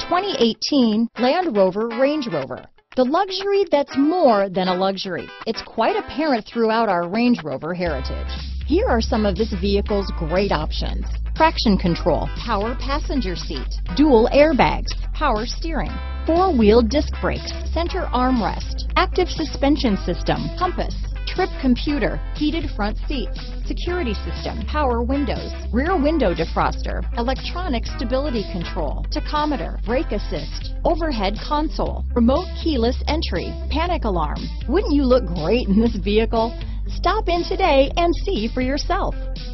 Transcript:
2018 Land Rover Range Rover. The luxury that's more than a luxury. It's quite apparent throughout our Range Rover heritage. Here are some of this vehicle's great options: traction control, power passenger seat, dual airbags, power steering, four-wheel disc brakes, center armrest, active suspension system, compass, trip computer, heated front seats, security system, power windows, rear window defroster, electronic stability control, tachometer, brake assist, overhead console, remote keyless entry, panic alarm. Wouldn't you look great in this vehicle? Stop in today and see for yourself.